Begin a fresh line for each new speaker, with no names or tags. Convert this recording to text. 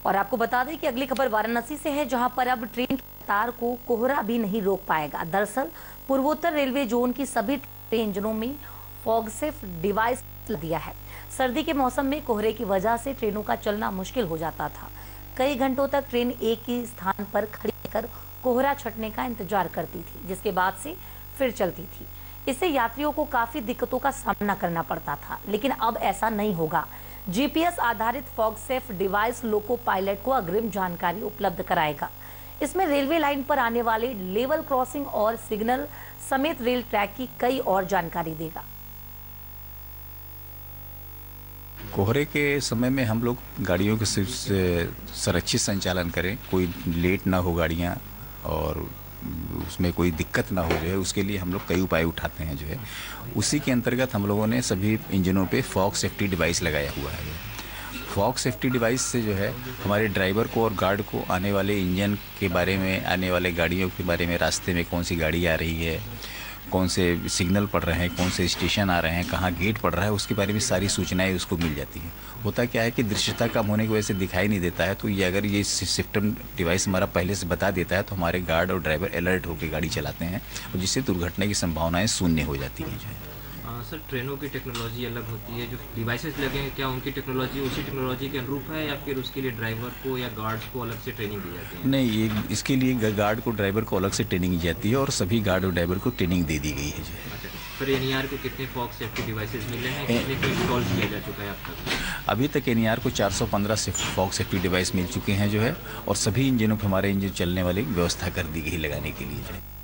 और आपको बता दें कि अगली खबर वाराणसी से है, जहां पर अब ट्रेन की रफ्तार को कोहरा भी नहीं रोक पाएगा। दरअसल पूर्वोत्तर रेलवे जोन की सभी ट्रेन इंजनों में फॉग सेफ डिवाइस दिया है। सर्दी के मौसम में कोहरे की वजह से ट्रेनों का चलना मुश्किल हो जाता था। कई घंटों तक ट्रेन एक ही स्थान पर खड़ी कर कोहरा छटने का इंतजार करती थी, जिसके बाद से फिर चलती थी। इससे यात्रियों को काफी दिक्कतों का सामना करना पड़ता था, लेकिन अब ऐसा नहीं होगा। जीपीएस आधारित fog safe device loco pilot को अग्रिम जानकारी उपलब्ध कराएगा। इसमें रेलवे लाइन पर आने वाले लेवल क्रॉसिंग और सिग्नल समेत रेल ट्रैक की कई और जानकारी देगा।
कोहरे के समय में हम लोग गाड़ियों के सुरक्षित संचालन करें, कोई लेट ना हो गाड़ियां और उसमें कोई दिक्कत ना हो जाए, उसके लिए हम लोग कई उपाय उठाते हैं जो है। उसी के अंतर्गत हम लोगों ने सभी इंजनों पे फॉग सेफ्टी डिवाइस लगाया हुआ है। फॉग सेफ्टी डिवाइस से जो है हमारे ड्राइवर को और गार्ड को आने वाले इंजन के बारे में, आने वाले गाड़ियों के बारे में, रास्ते में कौन सी गाड़ी आ रही है, कौन से सिग्नल पड़ रहे हैं, कौन से स्टेशन आ रहे हैं, कहाँ गेट पड़ रहा है, उसके बारे में सारी सूचनाएं उसको मिल जाती हैं। होता क्या है कि दृश्यता कम होने की वजह से दिखाई नहीं देता है, तो ये अगर ये सिस्टम डिवाइस हमारा पहले से बता देता है तो हमारे गार्ड और ड्राइवर अलर्ट होकर गाड़ी चलाते हैं, और जिससे दुर्घटना की संभावनाएं शून्य हो जाती हैं जो है।
सर, ट्रेनों की टेक्नोलॉजी अलग होती है, जो डिवाइसेस लगे हैं क्या उनकी टेक्नोलॉजी उसी टेक्नोलॉजी के अनुरूप है, या फिर उसके लिए ड्राइवर को या गार्ड्स को अलग से ट्रेनिंग दी जाती है?
नहीं, ये इसके लिए गार्ड को, ड्राइवर को अलग से ट्रेनिंग दी जाती है और सभी गार्ड और ड्राइवर को ट्रेनिंग दे दी गई है जो है।
अच्छा, फिर एनईआर को कितने फॉग सेफ्टी डिवाइसेस मिले हैं, कितने को इंस्टॉल किया जा चुका है अब तक?
अभी तक एनईआर को 415 फॉग सेफ्टी डिवाइस मिल चुके हैं जो है, और सभी इंजनों पर हमारे इंजन चलने वाली व्यवस्था कर दी गई लगाने के लिए जो है।